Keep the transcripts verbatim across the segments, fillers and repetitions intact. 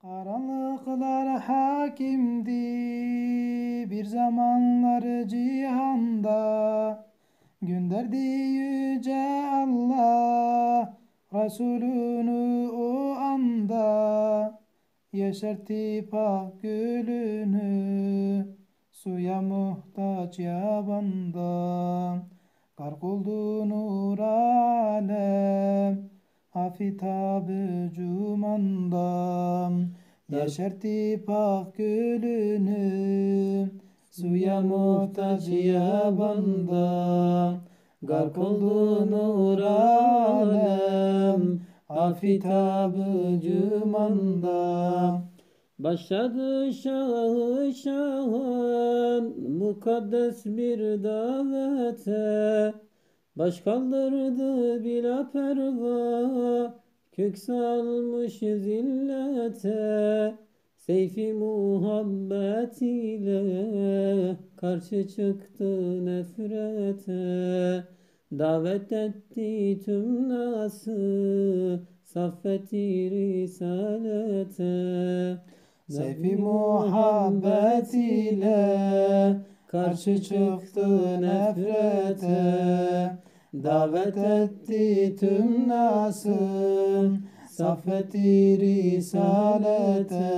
Karanlıklar hakimdi bir zamanlar cihanda, gönderdi yüce Allah Resulünü o anda. Yeşertti pak gülünü suya muhtaç yabanda. Gark oldu nur alem afitabı cumanda. Yeşertti pak gülünü suya muhtaç yabanda. Gark oldu nur alem afitabı cumanda. Başladı şahı şahın mukaddes bir davete, baş kaldırdı bila perva, kök salmış zillete. Seyfi muhabbet ile karşı çıktı nefrete, davet etti tüm nası saffeti risalete. Seyfi muhabbet ile karşı çıktı nefrete, davet etti tüm nası saffeti risalete.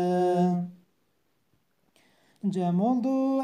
Cem oldu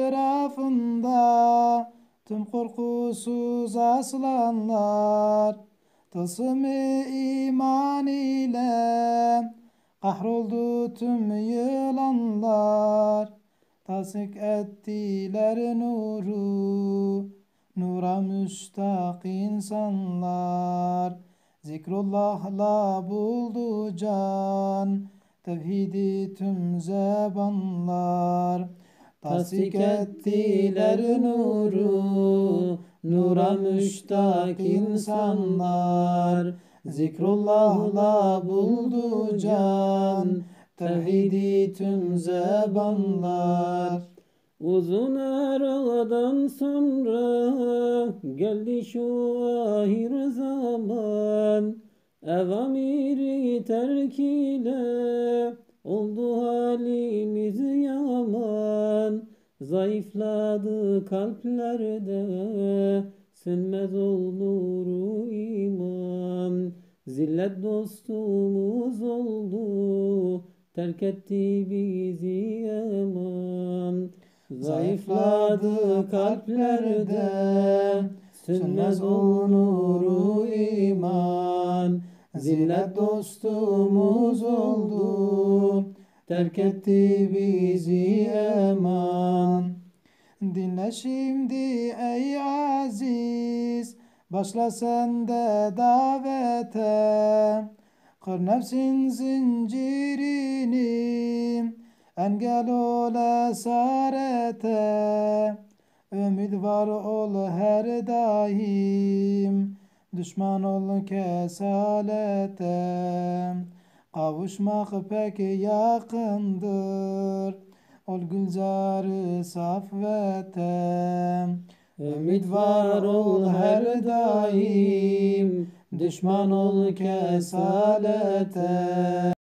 etrafında tüm korkusuz aslanlar, tılsımı iman ile kahroldu tüm yılanlar. Tasdik ettiler nuru, nura müştak insanlar. Zikrullah'la buldu can, tevhidi tüm zebanlar. Tasdik ettiler nuru, nura müştak insanlar. Zikrullah'la buldu can, tevhidi tüm zebanlar. Uzun aradan sonra geldi şu ahir zaman, evamiri terk ile oldu halimiz yaman. Zayıfladı kalplerde, sönmez ol nuru iman. Zillet dostumuz oldu, terk etti bizi eman. Zayıfladı kalplerde, sönmez o nuru iman. Zillet dostumuz oldu, terk etti bizi eman. Dinle şimdi ey aziz, başla sen de davete. Kır nefsin zincirini, engel ol esarete. Ümit var ol her daim, düşman ol kesalete. Kavuşmak pek yakındır, ol gülzarı safvete. Ümit var ol her daim, düşman ol kesalete.